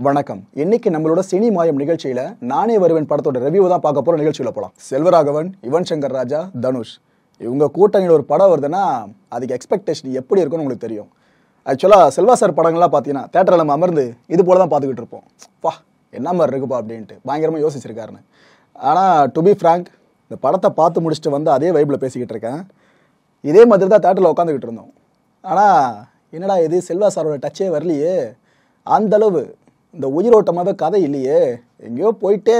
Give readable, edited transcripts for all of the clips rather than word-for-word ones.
வணக்கம். இன்னைக்கு நம்மளோட சினி மாயம் நிகழ்ச்சியில நானே வருவேன் படத்தோட ரிவ்யூ தான் பார்க்க போற நிகழ்ச்சியில போலாம். செல்வராகவன், யுவன் சங்கர் ராஜா, தனுஷ் இவங்க கூட்டணியில் ஒரு படம் வருதுன்னா அதுக்கு எக்ஸ்பெக்டேஷன் எப்படி இருக்கும்னு உங்களுக்கு தெரியும். ஆக்சுவலா செல்வா சார் படங்கள்லாம் பார்த்தீங்கன்னா தேட்டரில் நம்ம அமர்ந்து இது போல தான் பார்த்துக்கிட்டு இருப்போம். வா என்ன மாதிரி இருக்குப்பா அப்படின்ட்டு பயங்கரமாக யோசிச்சிருக்காருன்னு. ஆனால் டு பி ஃப்ராங்க், இந்த படத்தை பார்த்து முடிச்சுட்டு வந்து அதே வைப்பில் பேசிக்கிட்டு இருக்கேன். இதே மாதிரி தான் தேட்டரில் உட்காந்துக்கிட்டு இருந்தோம். ஆனால் என்னடா இது செல்வா சாரோட டச்சே வரலையே, அந்தளவு இந்த உயிரோட்டமாகவே கதை இல்லையே, எங்கேயோ போயிட்டே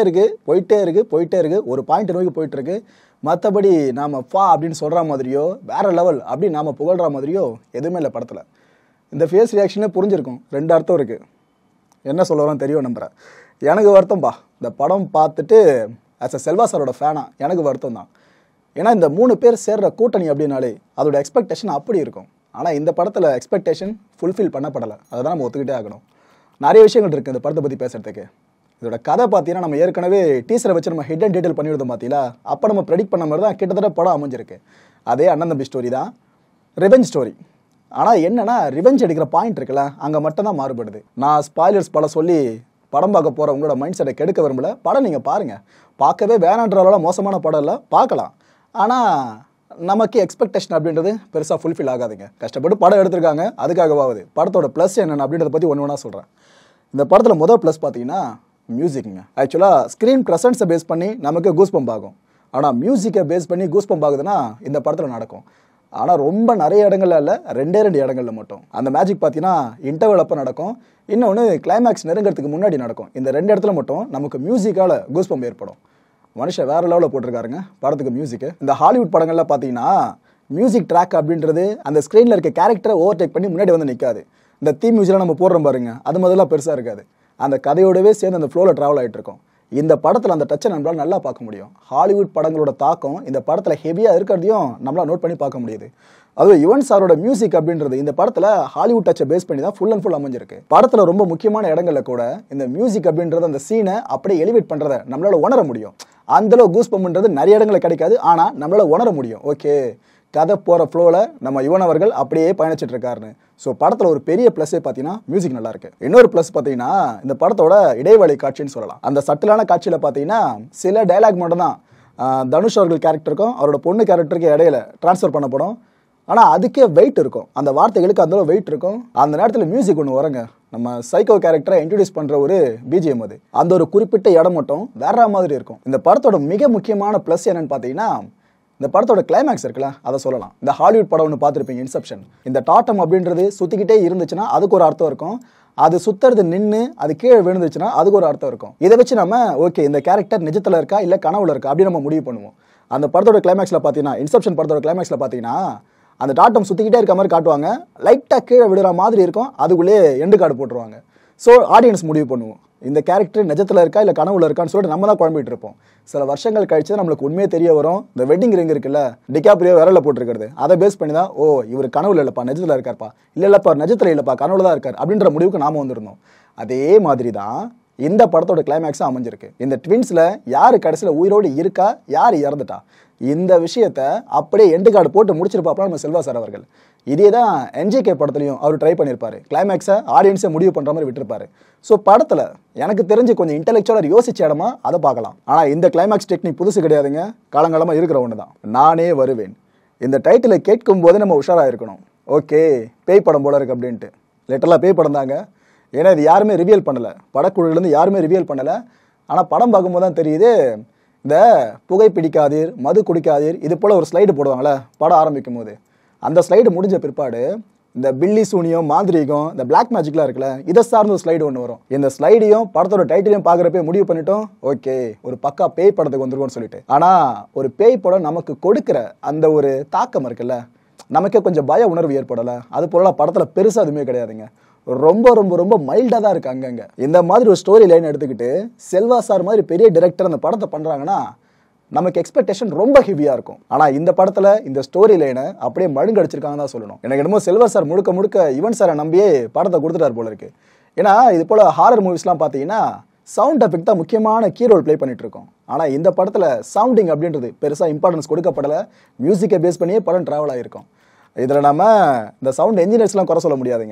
இருக்கு ஒரு பாயிண்ட் நோக்கி போயிட்டு இருக்கு. மற்றபடி நாம் ஃபா அப்படின்னு சொல்கிற மாதிரியோ வேற லெவல் அப்படின்னு நாம் புகழ்கிற மாதிரியோ எதுவுமே இல்லை படத்தில். இந்த ஃபேஸ் ரியாக்ஷனே புரிஞ்சிருக்கும். ரெண்டு அர்த்தம் இருக்குது. என்ன சொல்ல வரோம் தெரியும் நம்புகிறேன். எனக்கு வருத்தம்பா, இந்த படம் பார்த்துட்டு ஆஸ் அ செல்வா சாரோட ஃபேனா எனக்கு வருத்தம் தான். ஏன்னா இந்த 3 பேர் சேர்ற கூட்டணி அப்படின்னாலே அதோட எக்ஸ்பெக்டேஷன் அப்படி இருக்கும். ஆனால் இந்த படத்தில் எக்ஸ்பெக்டேஷன் ஃபுல்ஃபில் பண்ணப்படலை. அதை தான் நம்ம ஒத்துக்கிட்டே ஆகணும். நிறைய விஷயங்கள் இருக்குது இந்த படத்தை பற்றி பேசுறதுக்கு. இதோட கதை பார்த்தீங்கன்னா நம்ம ஏற்கனவே டீசரை வச்சு நம்ம ஹிட் அண்ட் டீட்டெயில் பண்ணிவிடுதோம் பார்த்தீங்களா. அப்போ நம்ம ப்ரெடிக்ட் பண்ண மாதிரி தான் கிட்டத்தட்ட படம் அமைஞ்சிருக்கு. அதே அண்ணன் தம்பி ஸ்டோரி தான், ரிவெஞ்ச் ஸ்டோரி. ஆனால் என்னன்னா ரிவெஞ்ச் எடுக்கிற பாயிண்ட் இருக்குல்ல, அங்கே மட்டும் தான் மாறுபடுது. நான் ஸ்பாய்லர்ஸ் படம் சொல்லி படம் பார்க்க போகிற உங்களோட மைண்ட் செட்டை கெடுக்க விரும்பல. படம் நீங்கள் பாருங்கள், பார்க்கவே வேணான்ற அளவில் மோசமான படம் இல்லை, பார்க்கலாம். ஆனால் நமக்கு எக்ஸ்பெக்டேஷன் அப்படின்றது பெருசாக ஃபுல்ஃபில் ஆகாதுங்க. கஷ்டப்பட்டு படம் எடுத்திருக்காங்க, அதுக்காகவாகுது. படத்தோட ப்ளஸ் என்னென்ன அப்படின்றத பற்றி ஒன்று ஒன்றா சொல்கிறேன். இந்த படத்தில் முதல் ப்ளஸ் பார்த்தீங்கன்னா மியூசிக்குங்க. ஆக்சுவலாக ஸ்க்ரீன் ப்ரெசன்ஸை பேஸ் பண்ணி நமக்கு கூஸ் பம்ப் ஆகும். ஆனால் மியூசிக்கை பேஸ் பண்ணி கூஸ் பம்ப் ஆகுதுன்னா இந்த படத்தில் நடக்கும். ஆனால் ரொம்ப நிறைய இடங்கள்ல இல்லை, 2 இடங்கள்ல மட்டும். அந்த மேஜிக் பார்த்தீங்கன்னா இன்டர்வல் அப்போ நடக்கும், இன்னொன்று கிளைமேக்ஸ் நெருங்கிறதுக்கு முன்னாடி நடக்கும். இந்த 2 இடத்துல மட்டும் நமக்கு மியூசிக்கால் கூஸ் பம்ப் ஏற்படும். மனுஷன் வேற லெவலில் போட்டிருக்காருங்க படத்துக்கு மியூசிக்கு. இந்த ஹாலிவுட் படங்கள்லாம் பார்த்தீங்கன்னா மியூசிக் ட்ராக் அப்படின்றது அந்த ஸ்க்ரீனில் இருக்க கேரக்டரை ஓவர்டேக் பண்ணி முன்னாடி வந்து நிற்காது. இந்த தீம் மியூசிக்லாம் நம்ம போடுறோம் பாருங்க, அது முதல்ல பெருசாக இருக்காது. அந்த கதையோடவே சேர்ந்து அந்த ஃப்ளோவில் ட்ராவல் ஆகிட்டு இருக்கும். இந்த படத்தில் அந்த டச்சை நம்மளால் நல்லா பார்க்க முடியும். ஹாலிவுட் படங்களோட தாக்கம் இந்த படத்தில் ஹெவியாக இருக்கிறதையும் நம்மளால் நோட் பண்ணி பார்க்க முடியுது. அதுவும் யுவன் சாரோட மியூசிக் அப்படின்றது இந்த படத்தில் ஹாலிவுட் டச்சை பேஸ் பண்ணி தான் ஃபுல் அண்ட் ஃபுல் அமைஞ்சிருக்கு. படத்தில் ரொம்ப முக்கியமான இடங்களில் கூட இந்த மியூசிக் அப்படின்றது அந்த சீனை அப்படியே எலிவேட் பண்ணுறதை நம்மளால உணர முடியும். அந்தளவு கூஸ் பம்ப்ன்றது நிறைய இடங்களில் கிடைக்காது, ஆனால் நம்மளால உணர முடியும். ஓகே, கதை போகிற ஃப்ளோவில் நம்ம யுவன் அவர்கள் அப்படியே பயணிச்சுட்டு இருக்காருன்னு. ஸோ படத்தில் ஒரு பெரிய ப்ளஸ்ஸே பார்த்தீங்கன்னா மியூசிக் நல்லா இருக்கு. இன்னொரு ப்ளஸ் பார்த்தீங்கன்னா இந்த படத்தோட இடைவெளி காட்சின்னு சொல்லலாம். அந்த சட்டிலான காட்சியில் பார்த்தீங்கன்னா சில டைலாக் மட்டும் தான் தனுஷ் அவர்கள் கேரக்டருக்கும் அவரோட பொண்ணு கேரக்டருக்கு இடையில டிரான்ஸ்ஃபர் பண்ணப்படும். ஆனால் அதுக்கே வெயிட் இருக்கும், அந்த வார்த்தைகளுக்கு அந்த வெயிட் இருக்கும். அந்த நேரத்தில் மியூசிக் ஒன்று வரங்க, நம்ம சைக்கோ கேரக்டரை இன்ட்ரடியூஸ் பண்ணுற ஒரு பிஜிஎம். அது அந்த ஒரு குறிப்பிட்ட இடம் மட்டும் வேற மாதிரி இருக்கும். இந்த படத்தோட மிக முக்கியமான ப்ளஸ் என்னன்னு பார்த்தீங்கன்னா இந்த படத்தோட கிளைமேக்ஸ் இருக்குல்ல, அதை சொல்லலாம். இந்த ஹாலிவுட் படம் ஒன்று பார்த்துருப்பீங்க, இன்செப்ஷன். இந்த டாட்டம் அப்படின்றது சுற்றிக்கிட்டே இருந்துச்சுன்னா அதுக்கு ஒரு அர்த்தம் இருக்கும். அது சுத்துறது நின்று அது கீழே விழுந்துச்சுன்னா அதுக்கு ஒரு அர்த்தம் இருக்கும். இதை வச்சு நம்ம ஓகே இந்த கேரக்டர் நிஜத்தில் இருக்கா இல்லை கனவுல இருக்கா அப்படின்னு நம்ம முடிவு பண்ணுவோம். அந்த படத்தோட கிளைமேக்ஸில் பார்த்தீங்கன்னா, இன்செப்ஷன் படத்தோட கிளைமேக்ஸில் பார்த்தீங்கன்னா அந்த டாட்டம் சுற்றிக்கிட்டே இருக்க மாதிரி காட்டுவாங்க, லைட்டாக கீழே விடுற மாதிரி இருக்கும், அதுக்குள்ளே எண்டு கார்டு போட்டுருவாங்க. ஸோ ஆடியன்ஸ் முடிவு பண்ணுவோம் இந்த கேரக்டர் நிஜத்தில் இருக்கா இல்லை கனவுல இருக்கான்னு சொல்லிட்டு நம்ம தான் குழம்பிட்டு இருப்போம். சில வருஷங்கள் கழிச்சு நம்மளுக்கு உண்மையே தெரிய வரும். இந்த வெட்டிங் ரிங் இருக்குல்ல, டிகாப்ரியோ விரலில் போட்டிருக்கிறது, அதை பேஸ் பண்ணி தான் ஓ இவர் கனவுல இல்லைப்பா நிஜத்தில் இருக்காருப்பா, இல்லைப்பா நிஜத்தில் இல்லைப்பா கனவுல தான் இருக்கார் அப்படின்ற முடிவுக்கு நாம வந்திருந்தோம். அதே மாதிரி தான் இந்த படத்தோட கிளைமேக்ஸாக அமைஞ்சிருக்கு. இந்த ட்வின்ஸில் யார் கடைசியில் உயிரோடு இருக்கா, யார் இறந்துட்டா, இந்த விஷயத்தை அப்படியே எண்டு கார்டு போட்டு முடிச்சிருப்பாப்பா நம்ம செல்வா சார் அவர்கள். இதே தான் என்ஜிகே படத்துலையும் அவர் ட்ரை பண்ணியிருப்பாரு. கிளைமேக்ஸை ஆடியன்ஸை முடிவு பண்ணுற மாதிரி விட்டுருப்பாரு. ஸோ படத்தில் எனக்கு தெரிஞ்சு கொஞ்சம் இன்டெலெக்சுவலாக யோசிச்ச இடமா அதை பார்க்கலாம். ஆனால் இந்த கிளைமேக்ஸ் டெக்னிக் புதுசு கிடையாதுங்க, காலங்காலமாக இருக்கிற ஒன்று தான். நானே வருவேன் இந்த டைட்டிலை கேட்கும் போதே நம்ம உஷாராக இருக்கணும். ஓகே பேய் படம் போல இருக்கு அப்படின்ட்டு. லிட்டரலாக பேய் படம் தாங்க. ஏன்னா இது யாருமே ரிவியல் பண்ணலை, படக்குழுலேருந்து யாருமே ரிவியல் பண்ணலை. ஆனால் படம் பார்க்கும்போது தான் தெரியுது, இந்த புகை பிடிக்காதீர், மது குடிக்காதீர், இது போல் ஒரு ஸ்லைடு போடுவாங்களே படம் ஆரம்பிக்கும் போது, அந்த ஸ்லைடு முடிஞ்ச பிற்பாடு இந்த பில்லி சூனியம், மாந்திரீகம், இந்த பிளாக் மேஜிக்லாம் இருக்குல்ல, இதை சார்ந்த ஒரு ஸ்லைடு ஒன்று வரும். இந்த ஸ்லைடையும் படத்தோட டைட்டிலையும் பார்க்குறப்ப முடிவு பண்ணிட்டோம், ஓகே ஒரு பக்கா பேய் படத்துக்கு வந்துருக்கோம்னு சொல்லிட்டு. ஆனால் ஒரு பேய் படம் நமக்கு கொடுக்குற அந்த ஒரு தாக்கம் இருக்குல்ல, நமக்கே கொஞ்சம் பய உணர்வு ஏற்படலை. அது போல படத்தில் பெருசாக எதுவுமே கிடையாதுங்க, ரொம்ப ரொம்ப ரொம்ப மைல்டாக தான் இருக்குது அங்கங்கே. இந்த மாதிரி ஒரு ஸ்டோரி லைன் எடுத்துக்கிட்டு செல்வா சார் மாதிரி பெரிய டைரக்டர் அந்த படத்தை பண்ணுறாங்கன்னா நமக்கு எக்ஸ்பெக்டேஷன் ரொம்ப ஹெவியாக இருக்கும். ஆனால் இந்த படத்தில் இந்த ஸ்டோரி லைனை அப்படியே மழுங்கடிச்சிருக்காங்க தான் சொல்லணும். எனக்கு என்னமோ செல்வா சார் முழுக்க முழுக்க யுவன் சாரை நம்பியே படத்தை கொடுத்துட்டார் போல இருக்கு. ஏன்னா இது போல் ஹாரர் மூவிஸ்லாம் பார்த்தீங்கன்னா சவுண்ட் எஃபெக்ட் தான் முக்கியமான கீ ரோல் ப்ளே பண்ணிட்டு இருக்கோம். ஆனால் இந்த படத்தில் சவுண்டிங் அப்படின்றது பெருசாக இம்பார்ட்டன்ஸ் கொடுக்கப்படலை, மியூசிக்கை பேஸ் பண்ணியே படம் ட்ராவல் ஆகிருக்கும். இதில் நம்ம இந்த சவுண்ட் என்ஜினியர்ஸ்லாம் குறை சொல்ல முடியாதுங்க.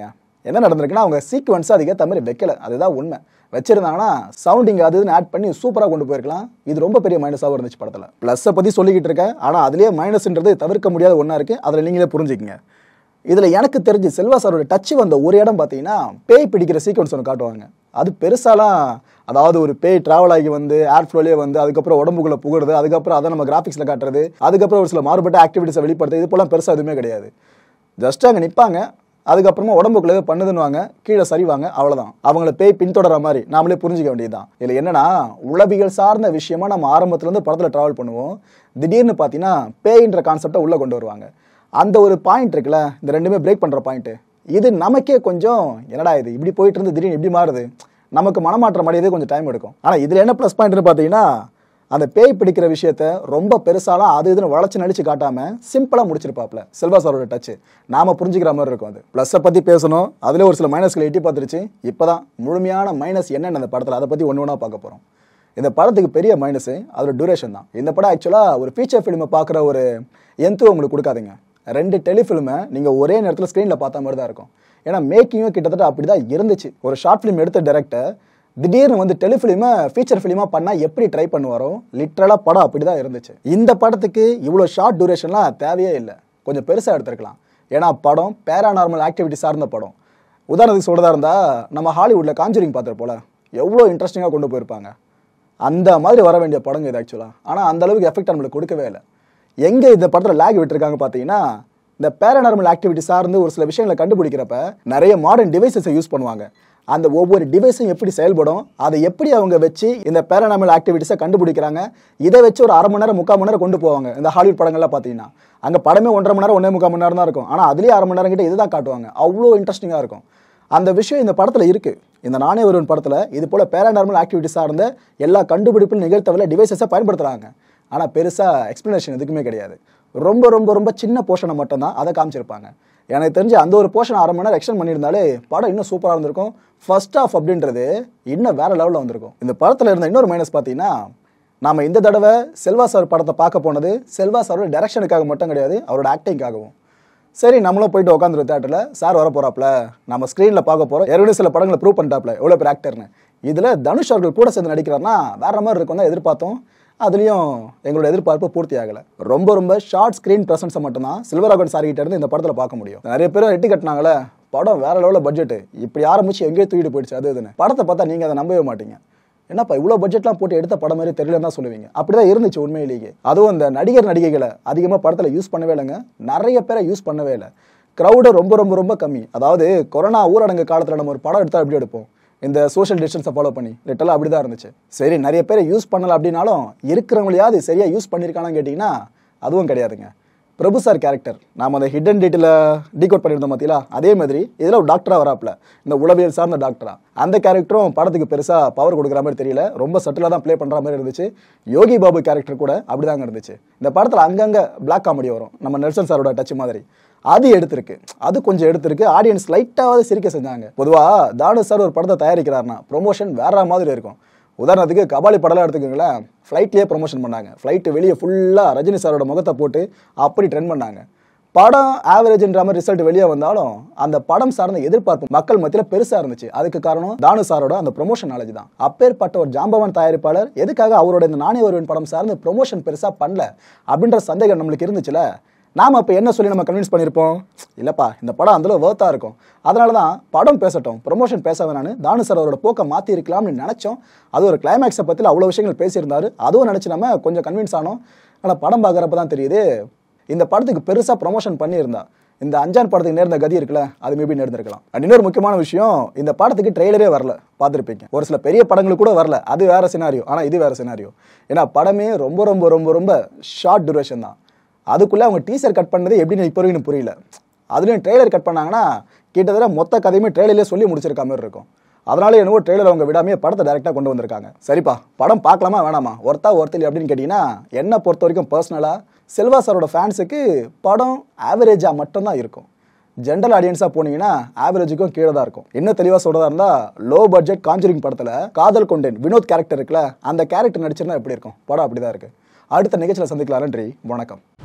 என்ன நடந்திருக்குன்னா அவங்க சீக்வன்ஸ் அதுக்கேற்ற மாதிரி வைக்கல, அதுதான் உண்மை. வச்சிருந்தாங்கன்னா சவுண்டிங் அது ஆட் பண்ணி சூப்பராக கொண்டு போயிருக்கலாம். இது ரொம்ப பெரிய மைனஸாகவும் இருந்துச்சு படத்தில். ப்ளஸ்ஸை பற்றி சொல்லிக்கிட்டு இருக்கேன், ஆனால் அதுலேயே மைனஸ்ன்றது தவிர்க்க முடியாத ஒன்றா இருக்குது. அதில் நீங்களே புரிஞ்சுக்கங்க. இதில் எனக்கு தெரிஞ்சு செல்வா சாரோட டச்சு வந்த ஒரு இடம் பார்த்தீங்கன்னா பேய் பிடிக்கிற சீக்வன்ஸ் ஒன்று காட்டுவாங்க. அது பெருசாலாம், அதாவது ஒரு பேய் டிராவல் ஆகி வந்து ஏர் ஃப்ளோலேயே வந்து அதுக்கப்புறம் உடம்புக்குள்ளே புகுறது, அதுக்கப்புறம் அதை நம்ம கிராஃபிக்ஸில் காட்டுறது, அதுக்கப்புறம் ஒரு சில மாறுபட்ட ஆக்டிவிட்டிஸை வெளிப்படுத்துறது, இது போலாம் பெருசாக எதுவுமே கிடையாது. ஜஸ்ட் அங்கே நிற்பாங்க, அதுக்கப்புறமா உடம்புக்குள்ளே பண்ணுதுன்னுவாங்க, கீழே சரிவாங்க, அவ்வளோதான். அவங்கள பேய் பின்தொடர மாதிரி நாமளே புரிஞ்சிக்க வேண்டியதுதான். இதில் என்னன்னா உளவியல் சார்ந்த விஷயமா நம்ம ஆரம்பத்துலேருந்து படத்தில் ட்ராவல் பண்ணுவோம். திடீர்னு பார்த்தீங்கன்னா பேயின்ற கான்செப்டை உள்ளே கொண்டு வருவாங்க. அந்த ஒரு பாயிண்ட் இருக்குல்ல, இந்த ரெண்டுமே பிரேக் பண்ணுற பாயிண்ட்டு, இது நமக்கே கொஞ்சம் என்னடா இது இப்படி போயிட்டு இருந்து திடீர்னு இப்படி மாறுது, நமக்கு மனமாற்றம் அடையதே கொஞ்சம் டைம் எடுக்கும். ஆனால் இதில் என்ன ப்ளஸ் பாயிண்ட்னு பார்த்தீங்கன்னா அந்த பேய் பிடிக்கிற விஷயத்த ரொம்ப பெருசாலாம் அது இதுன்னு வளர்ச்சி நடிச்சு காட்டாம சிம்பிளாக முடிச்சிருப்பாப்ல செல்வா சாரோட டச்சு. நாம புரிஞ்சுக்கிற மாதிரி இருக்கும். அது ப்ளஸ்ஸை பற்றி பேசணும், அதில் ஒரு சில மைனஸ்களை எட்டி பார்த்துருச்சு. இப்போதான் முழுமையான மைனஸ் என்னென்ன அந்த படத்தில், அதை பற்றி ஒன்று ஒன்றா பார்க்க போகிறோம். இந்த படத்துக்கு பெரிய மைனஸு அதோட டியூரேஷன் தான். இந்த படம் ஆக்சுவலாக ஒரு ஃபீச்சர் ஃபிலிமை பார்க்குற ஒரு எந்தோ உங்களுக்கு கொடுக்காதுங்க. 2 டெலிஃபிலிமை நீங்கள் ஒரே நேரத்தில் ஸ்க்ரீனில் பார்த்த மாதிரி தான் இருக்கும். ஏன்னா மேக்கிங்கும் கிட்டத்தட்ட அப்படி தான் இருந்துச்சு. ஒரு ஷார்ட் ஃபிலிம் எடுத்த டைரக்டர் திடீர்னு வந்து டெலிஃபிலிமை ஃபீச்சர் ஃபிலிமாக பண்ணால் எப்படி ட்ரை பண்ணுவாரோ, லிட்ரலாக படம் அப்படி தான் இருந்துச்சு. இந்த படத்துக்கு இவ்வளோ ஷார்ட் டியூரேஷன்லாம் தேவையே இல்லை, கொஞ்சம் பெருசாக எடுத்துருக்கலாம். ஏன்னா படம் பேராநார்மல் ஆக்டிவிட்டி சார்ந்த படம். உதாரணத்துக்கு சொல்கிறதா இருந்தால் நம்ம ஹாலிவுட்டில் காஞ்சூரிங் பார்த்துருப்போல, எவ்வளோ இன்ட்ரெஸ்டிங்காக கொண்டு போயிருப்பாங்க. அந்த மாதிரி வர வேண்டிய படங்க இது ஆக்சுவலாக. ஆனால் அந்த அளவுக்கு எஃபெக்ட் நம்மளுக்கு கொடுக்கவே இல்லை. எங்கே இந்த படத்தில் லேக் விட்டுருக்காங்க பார்த்தீங்கன்னா, இந்த பேராநார்மல் ஆக்டிவிட்டி சார்ந்து ஒரு சில விஷயங்களை கண்டுபிடிக்கிறப்ப நிறைய மாடர்ன் டிவைசஸை யூஸ் பண்ணுவாங்க. அந்த ஒவ்வொரு டிவைஸும் எப்படி செயல்படும், அதை எப்படி அவங்க வச்சு இந்த பேராநார்மல் ஆக்டிவிட்டிஸை கண்டுபிடிக்கிறாங்க, இதை வச்சு ஒரு 1/2 மணி நேரம் 3/4 மணி நேரம் கொண்டு போவாங்க. இந்த ஹாலிவுட் படங்கள்லாம் பார்த்தீங்கன்னா அங்கே படமே 1.5 மணி நேரம் 1.25 மணி நேரம் தான் இருக்கும். ஆனால் அதுலேயே 1/2 மணி நேரம் கிட்ட இதுதான் காட்டுவாங்க. அவ்வளோ இன்ட்ரெஸ்டிங்காக இருக்கும். அந்த விஷயம் இந்த படத்தில் இருக்குது. இந்த நானே ஒருவன் படத்தில் இது போல் பேராநார்மல் ஆக்டிவிட்டி சார்ந்த எல்லா கண்டுபிடிப்பும் நிகழ்த்தவில்லை டிவைசஸை பயன்படுத்துகிறாங்க. ஆனால் பெருசாக எக்ஸ்ப்ளனேஷன் எதுக்குமே கிடையாது. ரொம்ப ரொம்ப ரொம்ப சின்ன போர்ஷனை மட்டும்தான் அதை காமிச்சிருப்பாங்க. எனக்கு தெரிஞ்சு அந்த ஒரு போர்ஷன் 1/2 மணி நேரம் எக்ஸ்டெண்ட் பண்ணியிருந்தாலே படம் இன்னும் சூப்பராக இருந்திருக்கும். ஃபர்ஸ்ட் ஆஃப் அப்படின்றது இன்னும் வேற லெவலில் வந்திருக்கும். இந்த படத்தில் இருந்த இன்னொரு மைனஸ் பார்த்தீங்கன்னா, நாம் இந்த தடவை செல்வா சார் படத்தை பார்க்க போனது செல்வா சாரோட டைரக்ஷனுக்காக மட்டும் கிடையாது, அவரோட ஆக்டிங்காகவும். சரி நம்மளும் போயிட்டு உட்காந்துரு தேட்டரில், சார் வர போகிறாப்ல, நம்ம ஸ்க்ரீனில் பார்க்க போகிறோம், ஏற்கனவே சில படங்களை ப்ரூவ் பண்ணிட்டாப்ல எவ்வளோ பேர் ஆக்டர்னு. இதில் தனுஷ் அவர்கள் கூட சேர்ந்து நடிக்கிறாருன்னா வேற மாதிரி இருக்கும் தான் எதிர்பார்த்தோம். அதுலேயும் எங்களோட எதிர்பார்ப்பு பூர்த்தி ஆகலை. ரொம்ப ரொம்ப ஷார்ட் ஸ்க்ரீன் ப்ரெசன்ஸை மட்டும்தான் செல்வராகவன் சார் கிட்ட இருந்து இந்த படத்தில் பார்க்க முடியும். நிறைய பேர் எட்டி கட்டினாங்களே, படம் வேற லெவலில் பட்ஜெட், இப்படி ஆரம்பிச்சு எங்கேயோ தூக்கிட்டு போயிடுச்சு அது இதுன்னு. படத்தை பார்த்தா நீங்கள் அதை நம்பவே மாட்டீங்க. என்னப்பா இவ்வளோ பட்ஜெட்லாம் போட்டு எடுத்த படம் மாதிரி தெரியலன்னு தான் சொல்லுவீங்க. அப்படிதான் இருந்துச்சு உண்மையிலேயே. அதுவும் இந்த நடிகர் நடிகைகளை அதிகமாக படத்தில் யூஸ் பண்ணவே இல்லைங்க. நிறைய பேரை யூஸ் பண்ணவே இல்லை. க்ரௌடு ரொம்ப ரொம்ப ரொம்ப கம்மி. அதாவது கொரோனா ஊரடங்கு காலத்தில் நம்ம ஒரு படம் எடுத்தால் எப்படி எடுப்போம், இந்த சோஷியல் டிஸ்டன்ஸை ஃபாலோ பண்ணி லிட்டலாக அப்படி தான் இருந்துச்சு. சரி நிறைய பேரை யூஸ் பண்ணலை அப்படின்னாலும் இருக்கிறவங்களையாவது சரியாக யூஸ் பண்ணியிருக்கானான்னு கேட்டிங்கன்னா அதுவும் கிடையாதுங்க. பிரபு சார் கேரக்டர் நாம் அந்த ஹிடன் டீட்டில் டீகோட் பண்ணியிருந்தோம் பார்த்தீங்களா, அதே மாதிரி இதில் ஒரு டாக்டராக வராப்பில், இந்த உளவியல் சார்ந்த டாக்டரா. அந்த கேரக்டரும் படத்துக்கு பெருசாக பவர் கொடுக்குற மாதிரி தெரியல, ரொம்ப சட்டிலாக தான் ப்ளே பண்ணுற மாதிரி இருந்துச்சு. யோகி பாபு கேரக்டர் கூட அப்படி தாங்க இருந்துச்சு. இந்த படத்தில் அங்கங்கே பிளாக் காமெடி வரும், நம்ம நெல்சன் சாரோட டச் மாதிரி, அது எடுத்திருக்கு. அது கொஞ்சம் எடுத்திருக்கு. ஆடியன்ஸ் லைட்டாவது சிரிக்க செஞ்சாங்க. பொதுவாக தானு சார் ஒரு படத்தை தயாரிக்கிறாருன்னா ப்ரொமோஷன் வேற மாதிரி இருக்கும். உதாரணத்துக்கு கபாலி படம்லாம் எடுத்துக்கோங்களேன், ஃப்ளைட்லேயே ப்ரொமோஷன் பண்ணாங்க. ஃப்ளைட்டு வெளியே ஃபுல்லாக ரஜினி சாரோட முகத்தை போட்டு அப்படி ட்ரெண்ட் பண்ணாங்க. படம் ஆவரேஜ்ன்ற மாதிரி ரிசல்ட் வெளியே வந்தாலும் அந்த படம் சார்ந்த எதிர்பார்ப்பு மக்கள் மத்தியில் பெருசாக இருந்துச்சு. அதுக்கு காரணம் தானு சாரோட அந்த ப்ரொமோஷன் நாலேஜ் தான். அப்பேற்பட்ட ஒரு ஜாம்பவான் தயாரிப்பாளர் எதுக்காக அவரோட இந்த நானே ஒருவன் படம் சார்ந்து ப்ரொமோஷன் பெருசாக பண்ணல அப்படின்ற சந்தேகம் நம்மளுக்கு இருந்துச்சுல. நாம் அப்போ என்ன சொல்லி நம்ம கன்வின்ஸ் பண்ணியிருப்போம், இல்லைப்பா இந்த படம் அந்தளவு வேர்த்தாக இருக்கும், அதனால தான் படம் பேசட்டும், ப்ரொமோஷன் பேச வேணான்னு தானு சார் அவரோட போக்கை மாற்றி இருக்கலாம்னு நினச்சோம். அது ஒரு கிளைமேக்ஸை பற்றி அவ்வளோ விஷயங்கள் பேசியிருந்தார். அதுவும் நினச்சி நம்ம கொஞ்சம் கன்வின்ஸ் ஆனோம். ஆனால் படம் பார்க்குறப்ப தான் தெரியுது, இந்த படத்துக்கு பெருசாக ப்ரொமோஷன் பண்ணியிருந்தா இந்த அஞ்சான் படத்துக்கு நேர்ந்த கதி இருக்குல்ல, அது மேபி நேர்ந்திருக்கலாம். அண்ட் இன்னொரு முக்கியமான விஷயம், இந்த படத்துக்கு ட்ரெய்லரே வரல, பார்த்துருப்பீங்க. ஒரு சில பெரிய படங்களுக்கு கூட வரல, அது வேற சினாரியோ. ஆனால் இது வேற சினாரியோ. ஏன்னா படமே ரொம்ப ரொம்ப ரொம்ப ரொம்ப ஷார்ட் டியூரேஷன் தான். அதுக்குள்ளே அவங்க டீசர் கட் பண்ணது எப்படின்னு இப்போ வரைக்கும் புரியல. அதுலேயும் ட்ரெய்லர் கட் பண்ணாங்கன்னா கிட்டத்தட்ட மொத்த கதையுமே ட்ரெய்லர்லேயே சொல்லி முடிச்சிருக்க மாதிரி இருக்கும். அதனால என்னவோ ட்ரெய்லர் அவங்க விடாமே படத்தை டேரெக்டாக கொண்டு வந்திருக்காங்க. சரிப்பா படம் பார்க்கலாமா வேணாமா, ஒருத்தர் அப்படின்னு கேட்டிங்கன்னா என்னை பொறுத்த வரைக்கும் பர்சனலாக செல்வா சாரோட ஃபேன்ஸுக்கு படம் ஆவரேஜாக மட்டும்தான் இருக்கும். ஜென்ரல் ஆடியன்ஸாக போனீங்கன்னா ஆவரேஜுக்கும் கீழே தான் இருக்கும். இன்னும் தெளிவாக சொல்கிறதா இருந்தால் லோ பட்ஜெட் காஞ்சூரிங் படத்தில் காதல் கொண்டேன் வினோத் கேரக்டர் இருக்குல்ல, அந்த கேரக்டர் நடிச்சிருந்தா எப்படி இருக்கும், படம் அப்படி தான் இருக்குது. அடுத்த நிகழ்ச்சியில் சந்திக்கலாம். நன்றி, வணக்கம்.